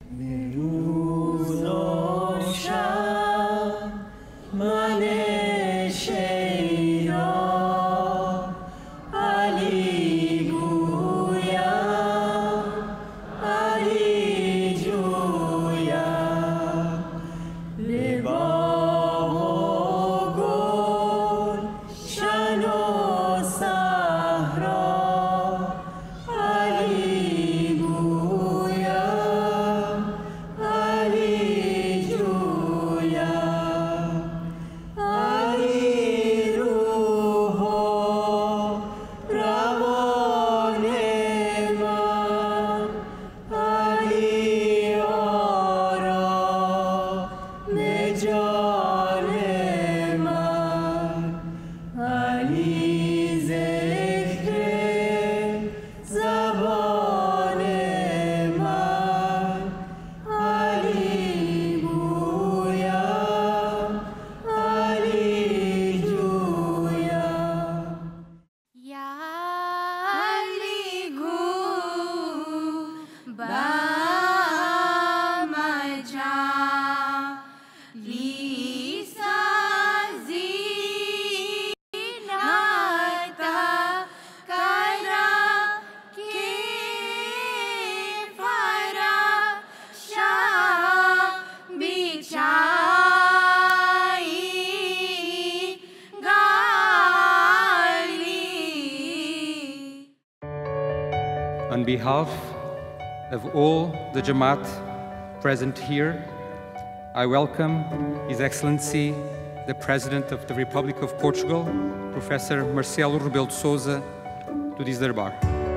On behalf of all the Jamaat present here, I welcome His Excellency, the President of the Republic of Portugal, Professor Marcelo Rebelo de Sousa, to this Darbar.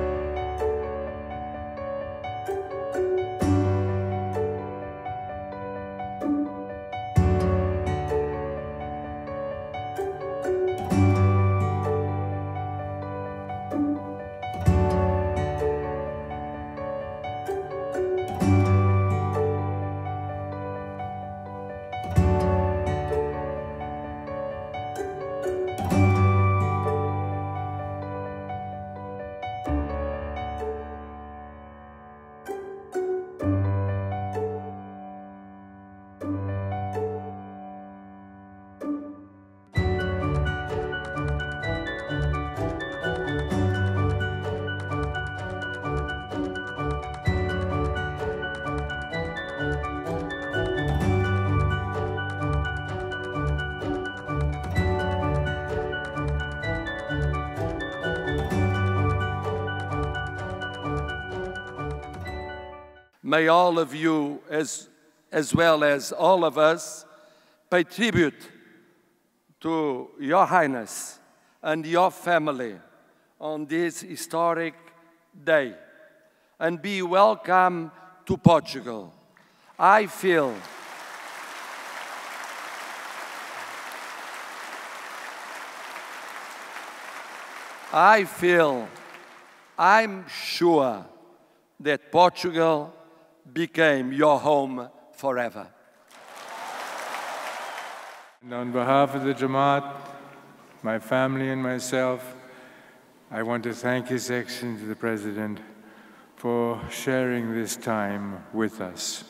May all of you, as well as all of us, pay tribute to Your Highness and your family on this historic day, and be welcome to Portugal. I feel I'm sure that Portugal became your home forever. And on behalf of the Jamaat, my family and myself, I want to thank His Excellency the President for sharing this time with us.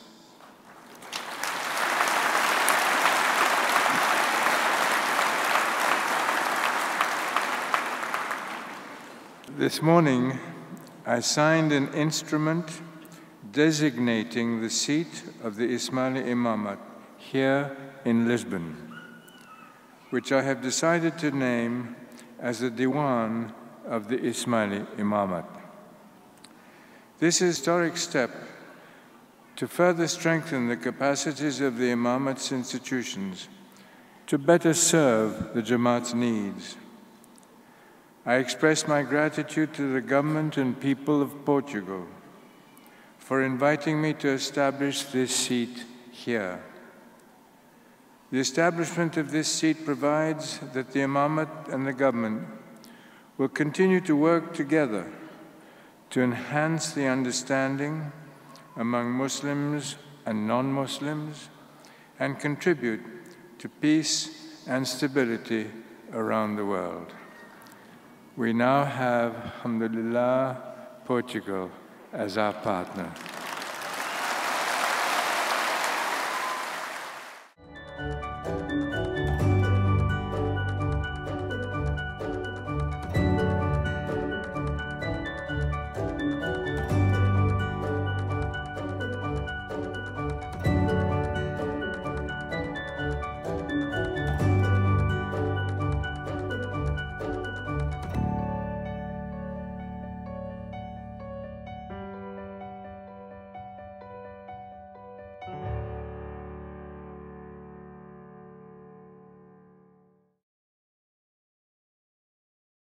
This morning, I signed an instrument designating the seat of the Ismaili Imamate here in Lisbon, which I have decided to name as the Diwan of the Ismaili Imamate. This historic step to further strengthen the capacities of the Imamate's institutions to better serve the Jamaat's needs. I express my gratitude to the government and people of Portugal for inviting me to establish this seat here. The establishment of this seat provides that the Imamate and the government will continue to work together to enhance the understanding among Muslims and non-Muslims and contribute to peace and stability around the world. We now have, alhamdulillah, Portugal as our partner.